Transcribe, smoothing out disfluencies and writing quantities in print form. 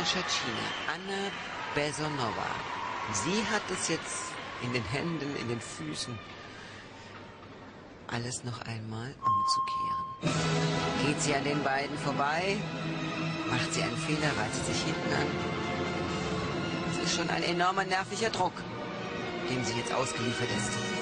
Cecchina, Anna Bessonova. Sie hat es jetzt in den Händen, in den Füßen, alles noch einmal umzukehren. Geht sie an den beiden vorbei, macht sie einen Fehler, reißt sie sich hinten an. Es ist schon ein enormer nervlicher Druck, dem sie jetzt ausgeliefert ist.